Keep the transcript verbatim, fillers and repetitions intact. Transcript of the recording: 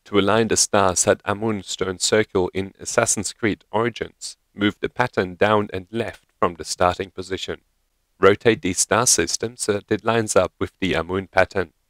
To align the stars at Amun Stone Circle in Assassin's Creed Origins, move the pattern down and left from the starting position. Rotate these star systems so that it lines up with the Amun pattern.